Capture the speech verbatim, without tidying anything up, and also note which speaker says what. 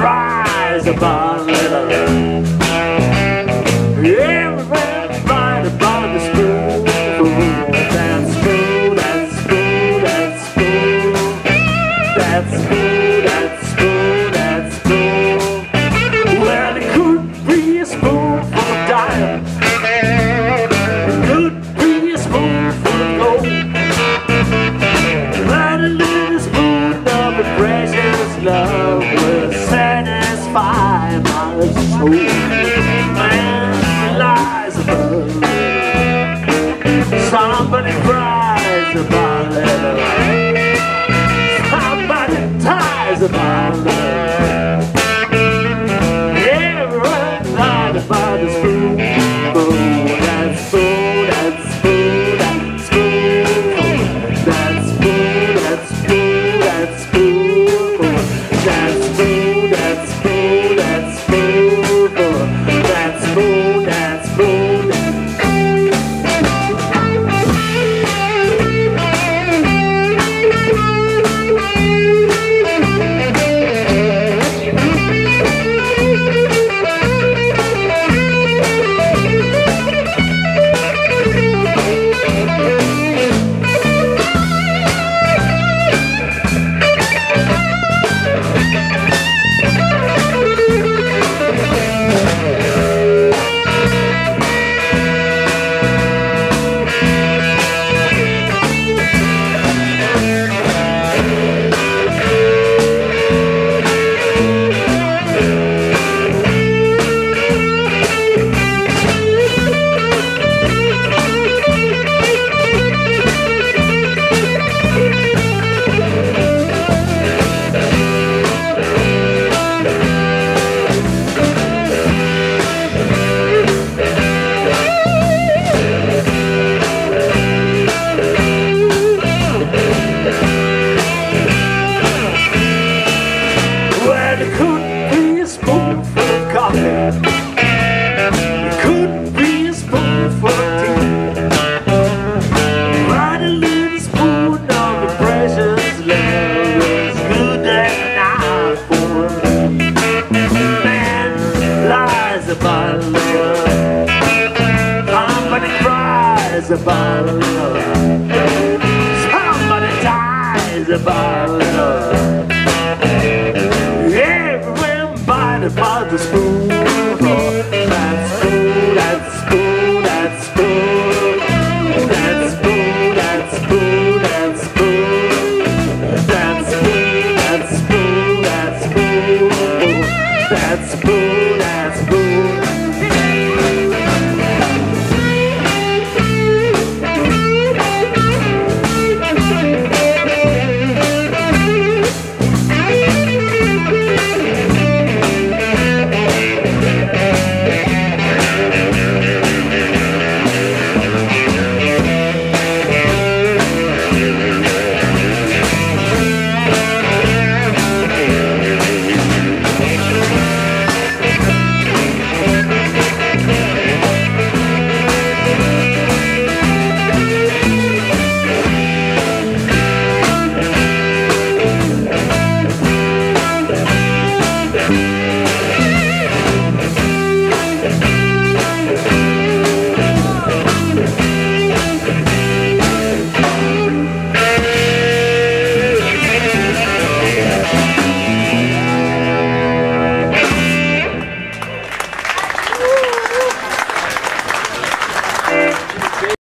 Speaker 1: fries upon little. Everybody bought the spoon. That's spoon, that's spoon, that's spoon. That's spoon, that's spoon, that's spoon. Well, it could be a spoonful of diamonds. It could be a spoonful of gold. But a little spoon of a precious love will satisfy my soul. Man lies above. Somebody cries about it. Somebody ties about it.